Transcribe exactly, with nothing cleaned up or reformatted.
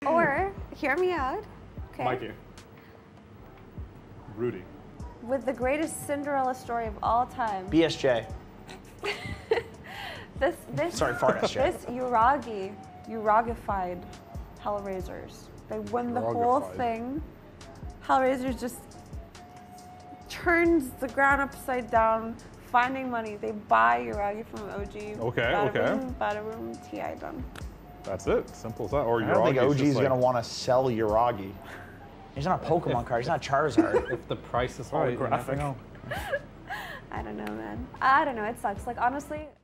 Or, hear me out. Okay. Mikey. Rudy. With the greatest Cinderella story of all time. B S J. This, this, Sorry, fart S J. This Yuragi, Yuragified HellRaisers. They win the whole Yuragified. thing. HellRaisers just turns the ground upside down, finding money. They buy Yuragi from O G. Okay, bada okay. Boom, bada boom, T I done. That's it. Simple as that. Or I don't think Yuragi's O G's just like, gonna want to sell Yuragi. He's not a Pokemon If- card. He's not Charizard. If the price is right, you never Holographic. know. I don't know, man. I don't know. It sucks. Like, honestly,